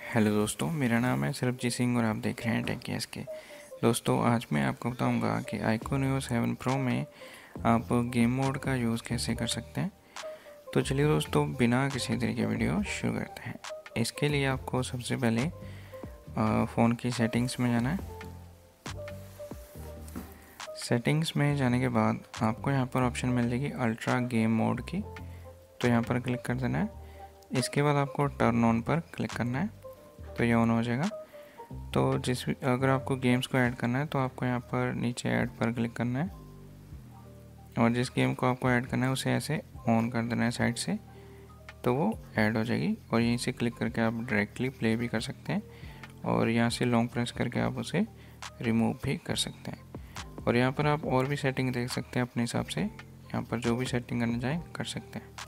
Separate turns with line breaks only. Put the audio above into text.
Hello दोस्तों, मेरा नाम है सरबजीत सिंह और आप देख रहे हैं टेक के। दोस्तों, आज मैं आपको बताऊंगा कि iQOO Neo 7 Pro में आप गेम मोड का यूज़ कैसे कर सकते हैं। तो चलिए दोस्तों, बिना किसी देरी के वीडियो शुरू करते हैं। इसके लिए आपको सबसे पहले फ़ोन की सेटिंग्स में जाना है। सेटिंग्स में जाने के बाद आपको यहाँ पर ऑप्शन मिल जाएगी अल्ट्रा गेम मोड की, तो यहाँ पर क्लिक कर देना है। इसके बाद आपको टर्न ऑन पर क्लिक करना है, तो ये ऑन हो जाएगा। तो अगर आपको गेम्स को ऐड करना है तो आपको यहाँ पर नीचे ऐड पर क्लिक करना है और जिस गेम को आपको ऐड करना है उसे ऐसे ऑन कर देना है साइड से, तो वो ऐड हो जाएगी। और यहीं से क्लिक करके आप डायरेक्टली प्ले भी कर सकते हैं और यहाँ से लॉन्ग प्रेस करके आप उसे रिमूव भी कर सकते हैं। और यहाँ पर आप और भी सेटिंग देख सकते हैं अपने हिसाब से, यहाँ पर जो भी सेटिंग करना चाहें कर सकते हैं।